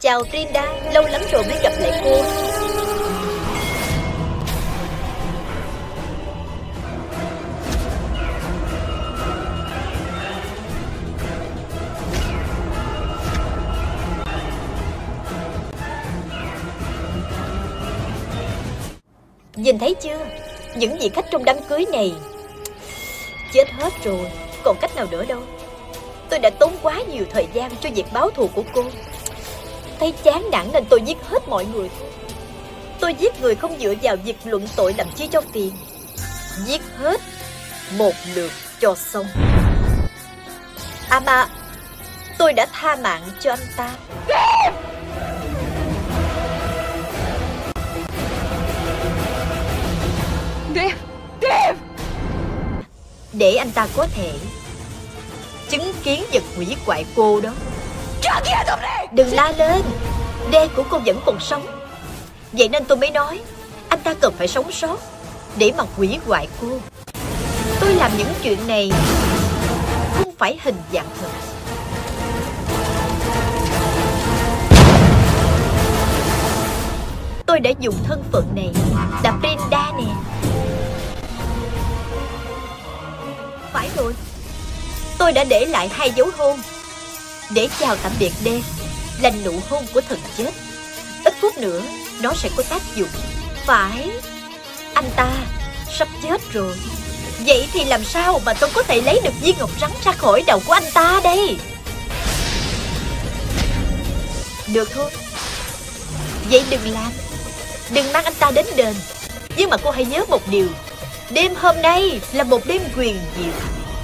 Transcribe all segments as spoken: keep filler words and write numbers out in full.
Chào Brenda, lâu lắm rồi mới gặp lại cô. Nhìn thấy chưa, những vị khách trong đám cưới này chết hết rồi, còn cách nào nữa đâu. Tôi đã tốn quá nhiều thời gian cho việc báo thù của cô. Thấy chán nản nên tôi giết hết mọi người. Tôi giết người không dựa vào việc luận tội làm chi cho phiền. Giết hết một lượt cho xong. À mà tôi đã tha mạng cho anh ta. Dave! Dave! Để anh ta có thể chứng kiến vật hủy hoại cô đó. Đừng la lên, đê của cô vẫn còn sống. Vậy nên tôi mới nói anh ta cần phải sống sót để mà hủy hoại cô. Tôi làm những chuyện này không phải hình dạng thật. Tôi đã dùng thân phận này là Brenda nè. Phải rồi, tôi đã để lại hai dấu hôn để chào tạm biệt Dave, là nụ hôn của thần chết. Ít phút nữa nó sẽ có tác dụng. Phải, anh ta sắp chết rồi. Vậy thì làm sao mà tôi có thể lấy được viên ngọc rắn ra khỏi đầu của anh ta đây? Được thôi, vậy đừng làm. Đừng mang anh ta đến đền. Nhưng mà cô hãy nhớ một điều, đêm hôm nay là một đêm huyền diệu.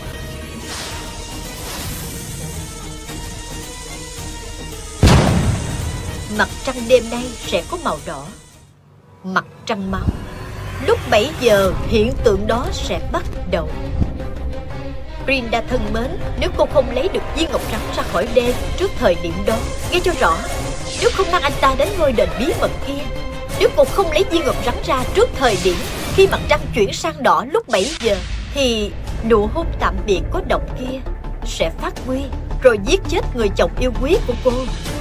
Mặt trăng đêm nay sẽ có màu đỏ, mặt trăng máu. Lúc bảy giờ hiện tượng đó sẽ bắt đầu. Brenda thân mến, nếu cô không lấy được viên ngọc rắn ra khỏi đêm trước thời điểm đó, nghe cho rõ, nếu không mang anh ta đến ngôi đền bí mật kia, nếu cô không lấy viên ngọc rắn ra trước thời điểm khi mặt trăng chuyển sang đỏ lúc bảy giờ, thì nụ hôn tạm biệt có độc kia sẽ phát huy rồi giết chết người chồng yêu quý của cô.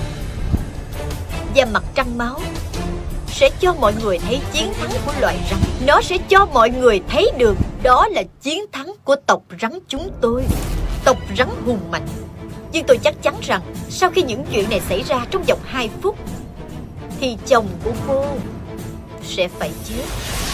Và mặt trăng máu sẽ cho mọi người thấy chiến thắng của loài rắn. Nó sẽ cho mọi người thấy được đó là chiến thắng của tộc rắn chúng tôi, tộc rắn hùng mạnh. Nhưng tôi chắc chắn rằng sau khi những chuyện này xảy ra trong vòng hai phút thì chồng của cô sẽ phải chết.